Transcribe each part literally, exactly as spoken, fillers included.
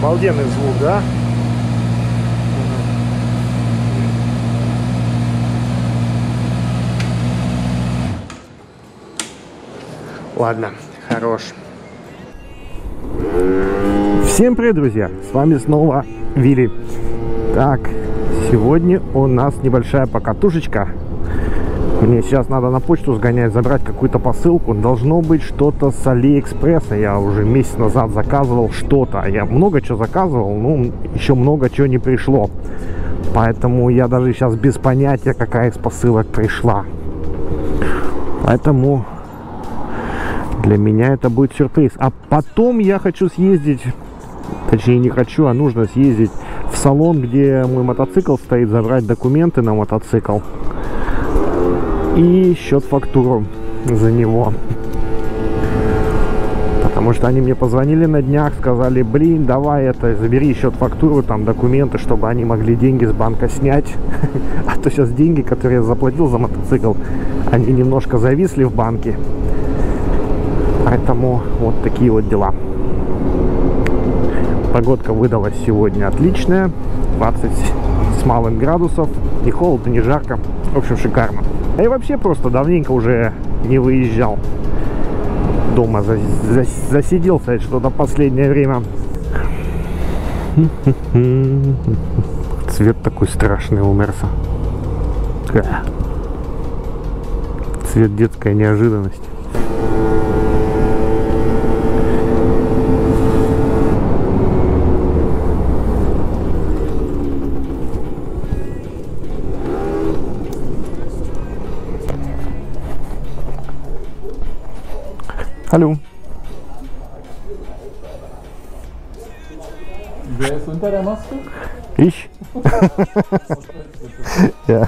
Обалденный звук, да? Ладно, хорош. Всем привет, друзья! С вами снова Вилли. Так, сегодня у нас небольшая покатушечка. Мне сейчас надо на почту сгонять, забрать какую-то посылку. Должно быть что-то с Алиэкспресса. Я уже месяц назад заказывал что-то. Я много чего заказывал, но еще много чего не пришло. Поэтому я даже сейчас без понятия, какая из посылок пришла. Поэтому для меня это будет сюрприз. А потом я хочу съездить, точнее не хочу, а нужно съездить в салон, где мой мотоцикл стоит, забрать документы на мотоцикл и счет-фактуру за него. Потому что они мне позвонили на днях, сказали: блин, давай это, забери счет-фактуру, там документы, чтобы они могли деньги с банка снять. А то сейчас деньги, которые я заплатил за мотоцикл, они немножко зависли в банке. Поэтому вот такие вот дела. Погодка выдалась сегодня отличная. двадцать с малым градусов. Не холодно, не жарко. В общем, шикарно. А я вообще просто давненько уже не выезжал. Дома за, за, засиделся что-то в последнее время. Цвет такой страшный у Мерса. Цвет детская неожиданность. Hallo. Wer ist unter der Maske? Ich? Ja.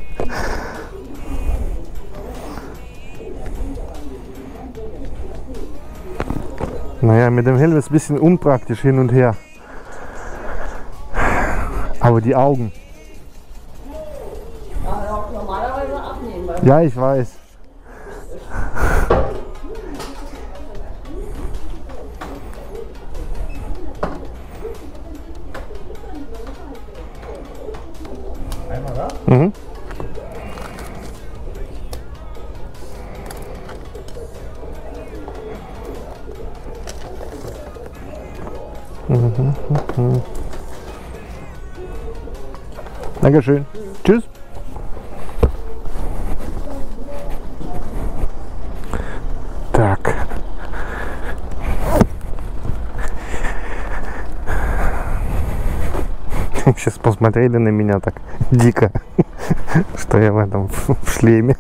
Naja, mit dem Helm ist ein bisschen unpraktisch hin und her. Aber die Augen. Normalerweise abnehmen. Ja, ich weiß. Mhm. Mhm. Mhm. Dankeschön. Tschüss. Так. Сейчас посмотрели на меня так дико, что я в этом в шлеме.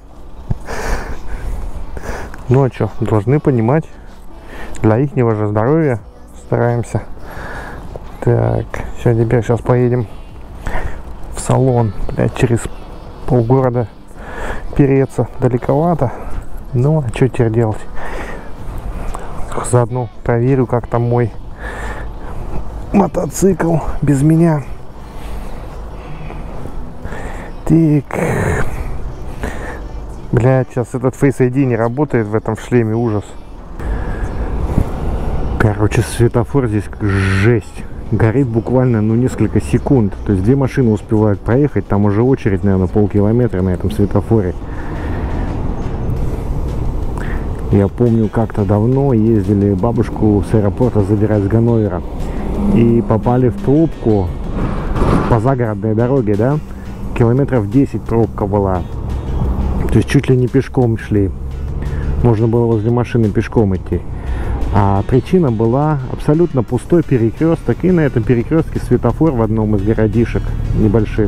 Ну а что, должны понимать, для ихнего же здоровья стараемся. Так, все, теперь сейчас поедем в салон. Блядь, через полгорода переться далековато. Ну а что теперь делать? Заодно проверю, как там мой мотоцикл без меня. Так. Блядь, сейчас этот Face ай ди не работает в этом шлеме, ужас. Короче, светофор здесь жесть. Горит буквально, ну, несколько секунд. То есть две машины успевают проехать, там уже очередь, наверное, полкилометра на этом светофоре. Я помню, как-то давно ездили бабушку с аэропорта забирать с Ганновера. И попали в пробку по загородной дороге, да? Километров десять пробка была. То есть чуть ли не пешком шли. Можно было возле машины пешком идти. А причина была абсолютно пустой перекресток. И на этом перекрестке светофор в одном из городишек небольших.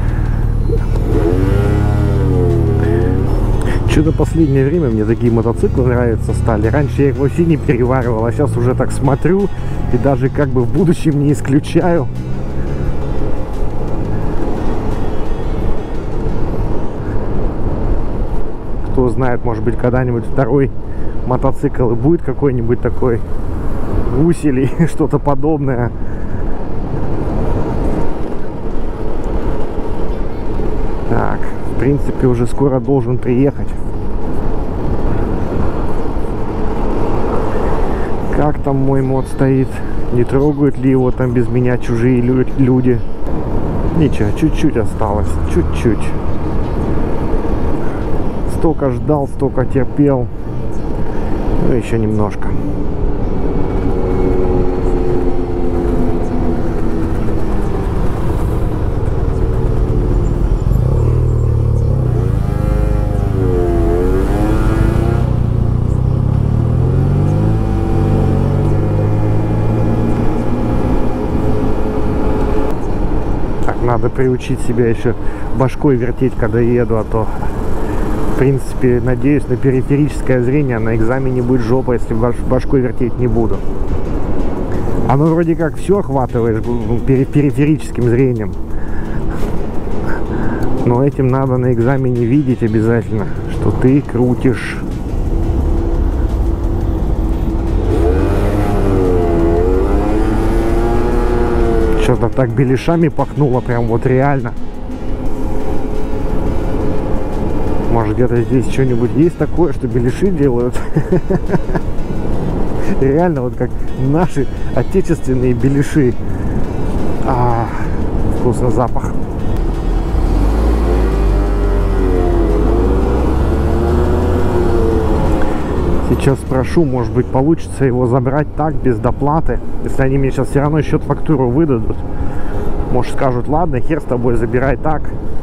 Что-то последнее время мне такие мотоциклы нравятся стали. Раньше я их вообще не переваривал, а сейчас уже так смотрю и даже как бы в будущем не исключаю. Кто знает, может быть, когда-нибудь второй мотоцикл и будет какой-нибудь такой гусь или что-то подобное. Так, в принципе, уже скоро должен приехать. Как там мой мод стоит? Не трогают ли его там без меня чужие лю люди? Ничего, чуть-чуть осталось, чуть-чуть. Столько ждал, столько терпел. Ну, еще немножко. Надо приучить себя еще башкой вертеть, когда еду, а то, в принципе, надеюсь на периферическое зрение, на экзамене будет жопа, если баш башкой вертеть не буду. Оно вроде как все охватываешь периферическим зрением, но этим надо на экзамене видеть обязательно, что ты крутишь. Что-то так беляшами пахнуло, прям вот реально. Может, где-то здесь что-нибудь есть такое, что беляши делают? Реально, вот как наши отечественные беляши. А, вкусный запах. Сейчас спрошу, может быть, получится его забрать так, без доплаты. Если они мне сейчас все равно счет-фактуру выдадут. Может, скажут, ладно, хер с тобой, забирай так.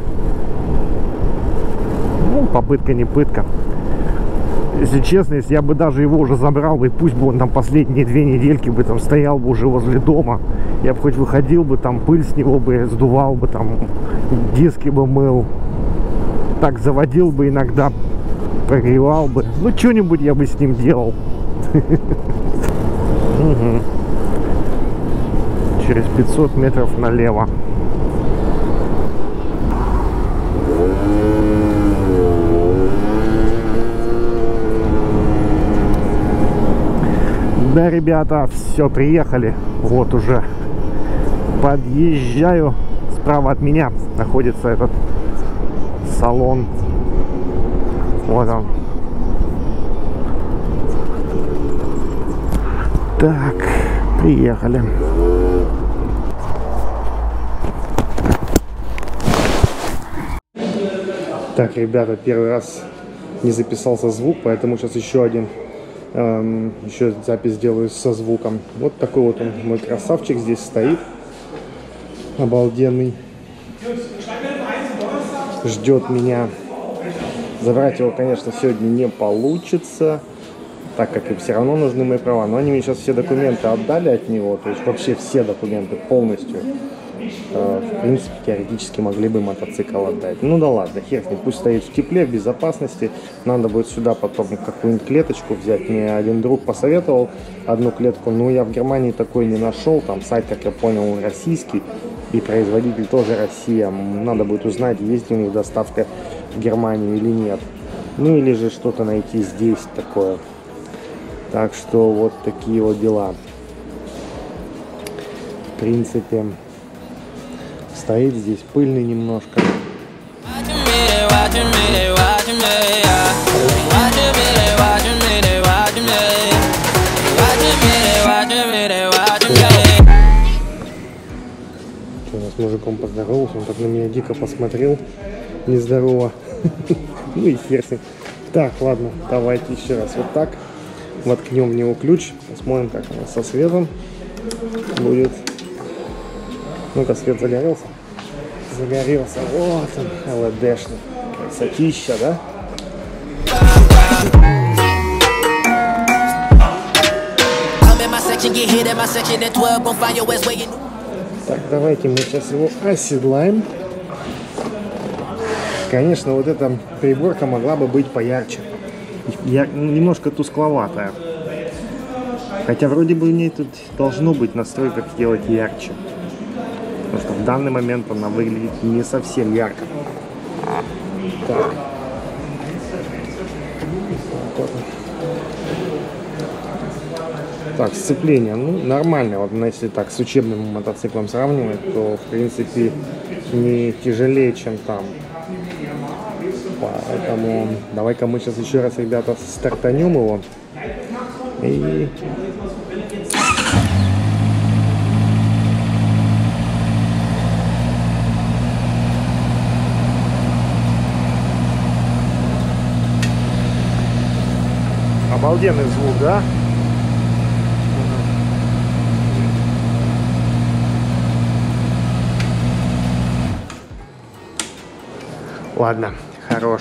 Ну, попытка не пытка. Если честно, если я бы даже его уже забрал, и пусть бы он там последние две недельки бы там стоял бы уже возле дома, я бы хоть выходил бы, там пыль с него бы сдувал бы, там диски бы мыл. Так заводил бы иногда, прогревал бы. Ну, что-нибудь я бы с ним делал. Через пятьсот метров налево. Да, ребята, все, приехали. Вот уже подъезжаю. Справа от меня находится этот салон. Вот он. Так, приехали. Так, ребята, первый раз не записался звук, поэтому сейчас еще один, эм, еще запись делаю со звуком. Вот такой вот он, мой красавчик здесь стоит, обалденный, ждет меня. Забрать его, конечно, сегодня не получится, так как им все равно нужны мои права. Но они мне сейчас все документы отдали от него, то есть вообще все документы полностью. В принципе, теоретически могли бы мотоцикл отдать. Ну да ладно, хер с ним, пусть стоит в тепле, в безопасности. Надо будет сюда потом какую-нибудь клеточку взять. Мне один друг посоветовал одну клетку, но я в Германии такой не нашел. Там сайт, как я понял, российский, и производитель тоже Россия. Надо будет узнать, есть ли у них доставка в Германию или нет. Ну или же что-то найти здесь такое. Так что вот такие вот дела. В принципе, стоит здесь пыльный немножко. Что, у нас с мужиком поздоровался, он так на меня дико посмотрел, нездорово. Ну и хер с ним. Так, ладно, давайте еще раз вот так. Воткнем в него ключ, посмотрим, как у нас со светом будет. Ну-ка, свет загорелся. Загорелся. Вот он, эл и ди-шный. Красотища, да? Так, давайте мы сейчас его оседлаем. Конечно, вот эта приборка могла бы быть поярче. Я, ну, немножко тускловатая. Хотя вроде бы в ней тут должно быть настройка сделать ярче. Потому что в данный момент она выглядит не совсем ярко. Так. Вот. Так, сцепление, ну, нормально. Вот если так с учебным мотоциклом сравнивать, то в принципе не тяжелее, чем там. Поэтому давай-ка мы сейчас еще раз, ребята, стартанем его. И Обалденный звук, да? Ладно, хорош.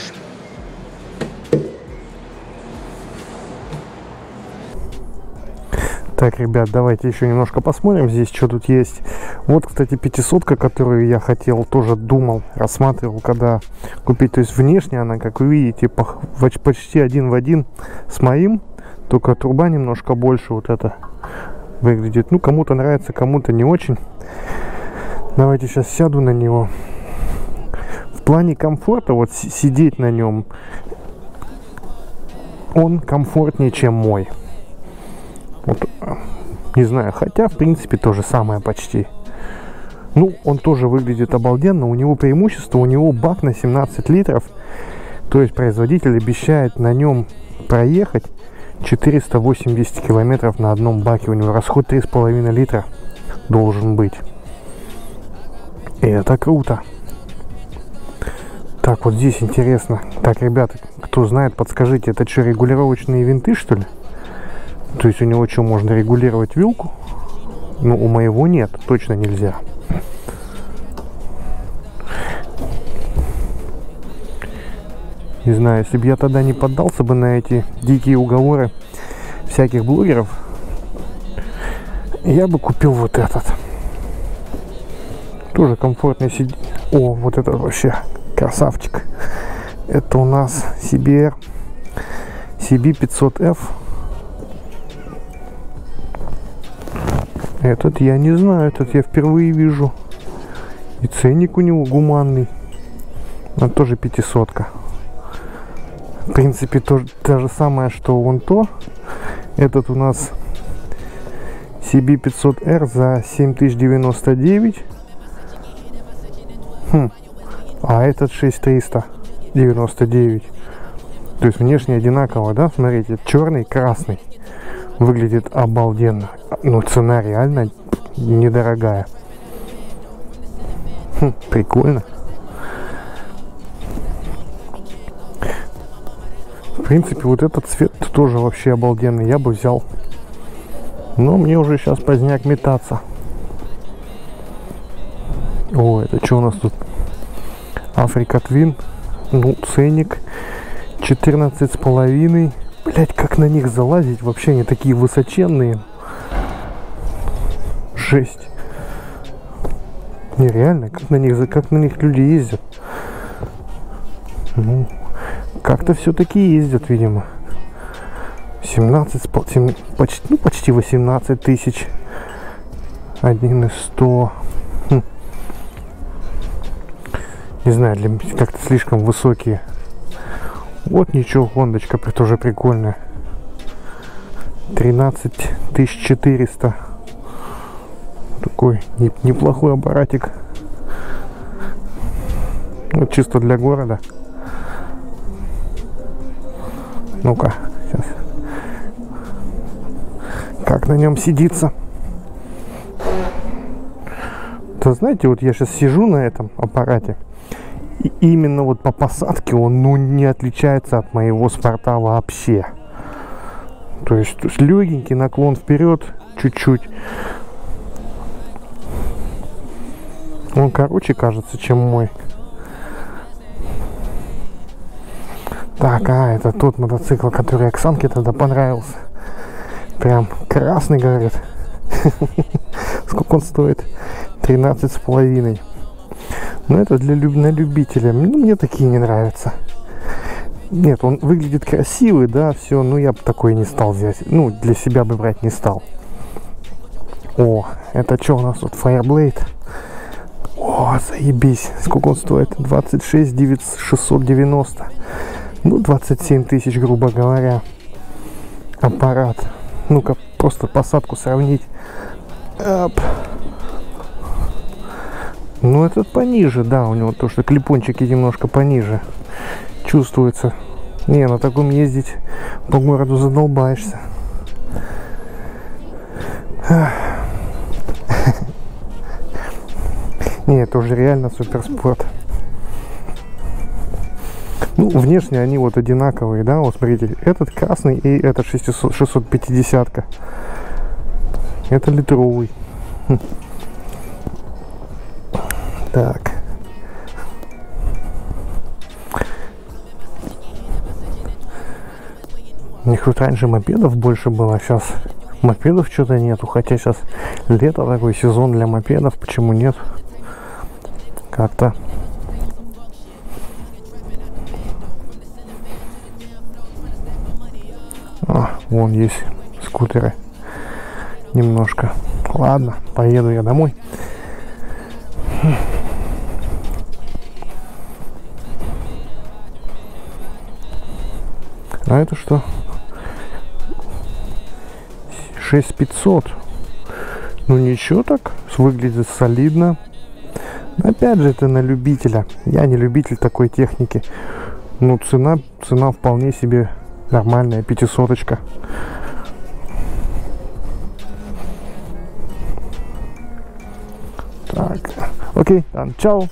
Так, ребят, давайте еще немножко посмотрим здесь, что тут есть. Вот, кстати, пятисотка, которую я хотел, тоже думал, рассматривал, когда купить. То есть внешне она, как вы видите, почти один в один с моим, только труба немножко больше вот это выглядит. Ну, кому-то нравится, кому-то не очень. Давайте сейчас сяду на него. В плане комфорта, вот сидеть на нем, он комфортнее, чем мой. Вот, не знаю, хотя, в принципе, то же самое почти. Ну, он тоже выглядит обалденно. У него преимущество, у него бак на семнадцать литров. То есть производитель обещает на нем проехать четыреста восемьдесят километров на одном баке. У него расход три с половиной литра должен быть. И это круто. Так, вот здесь интересно. Так, ребята, кто знает, подскажите, это что, регулировочные винты, что ли? То есть у него что, можно регулировать вилку? Ну, у моего нет, точно нельзя. Не знаю, если бы я тогда не поддался бы на эти дикие уговоры всяких блогеров, я бы купил вот этот. Тоже комфортный сидеть. О, вот этот вообще красавчик. Это у нас си би ар си би пятьсот эф. Этот я не знаю, этот я впервые вижу. И ценник у него гуманный. Это тоже пятисотка. В принципе, то, то же самое, что вон то. Этот у нас си би пятьсот эр за семь тысяч девяносто девять. Хм. А этот шесть тысяч триста девяносто девять. То есть внешне одинаково, да? Смотрите, черный, красный. Выглядит обалденно. Ну, цена реально недорогая. Хм, прикольно. В принципе, вот этот цвет тоже вообще обалденный. Я бы взял. Но мне уже сейчас поздняк метаться. О, это что у нас тут? Африка Твин. Ну, ценник четырнадцать с половиной. Блять, как на них залазить? Вообще они такие высоченные. Жесть. Нереально, как на них, как на них люди ездят. Ну, как-то все-таки ездят, видимо. семнадцать, почти, ну, почти восемнадцать тысяч. один и сто. Хм. Не знаю, для меня как-то слишком высокие. Вот ничего, хондочка тоже прикольная. тринадцать тысяч четыреста. Такой не, неплохой аппаратик. Вот чисто для города. Ну-ка, сейчас. Как на нем сидится? То знаете, вот я сейчас сижу на этом аппарате. И именно вот по посадке он, ну, не отличается от моего спорта вообще. То есть, то есть легенький наклон вперед чуть-чуть. Он короче кажется, чем мой. Так, а, это тот мотоцикл, который Оксанке тогда понравился. Прям красный, говорит. Сколько он стоит? тринадцать с половиной. Но это для люб... на любителя. Ну, мне такие не нравятся. Нет, он выглядит красивый, да, все. Но я бы такой не стал взять. Ну, для себя бы брать не стал. О, это что у нас тут? Fireblade. О, заебись. Сколько он стоит? двадцать шесть тысяч шестьсот девяносто. Ну, двадцать семь тысяч, грубо говоря. Аппарат. Ну-ка, просто посадку сравнить. Оп. Ну, этот пониже, да, у него то, что клипончики немножко пониже. Чувствуется. Не, на таком ездить по городу задолбаешься. Не, это уже реально суперспорт. Ну, внешне они вот одинаковые, да, вот смотрите, этот красный и этот шестьсот пятьдесят. Это литровый. Так. У них тут раньше мопедов больше было, сейчас мопедов что-то нету, хотя сейчас лето, такой сезон для мопедов, почему нет? Как-то. А, вон есть скутеры. Немножко. Ладно, поеду я домой. А это что? шесть пятьсот. Ну ничего так, выглядит солидно. Опять же, это на любителя. Я не любитель такой техники. Ну цена, цена вполне себе нормальная, пятисоточка. Так, окей, dann ciao.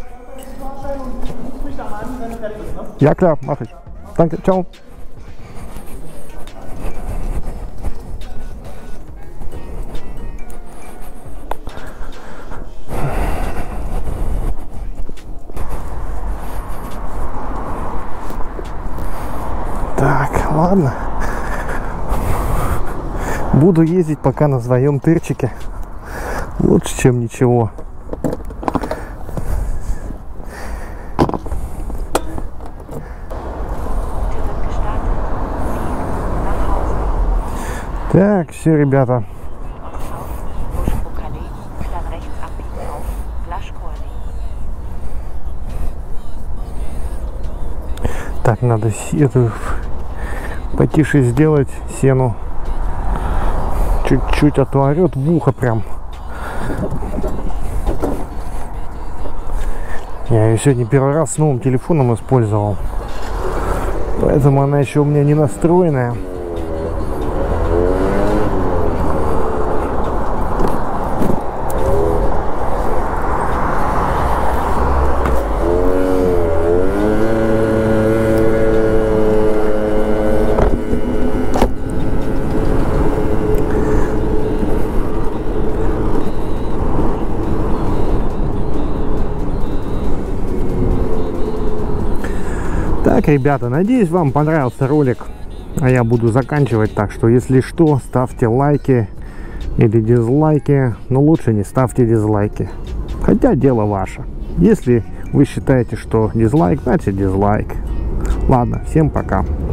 Ja klar, mach ich. Danke, ciao. Так, ладно. Буду ездить пока на своем тырчике. Лучше, чем ничего. Так, все, ребята. Так, надо эту потише сделать сену. Чуть-чуть, а то орет в ухо прям. Я ее сегодня первый раз с новым телефоном использовал. Поэтому она еще у меня не настроенная. Так, ребята, надеюсь, вам понравился ролик, а я буду заканчивать, так что если что, ставьте лайки или дизлайки, но лучше не ставьте дизлайки, хотя дело ваше. Если вы считаете, что дизлайк, значит дизлайк. Ладно, всем пока.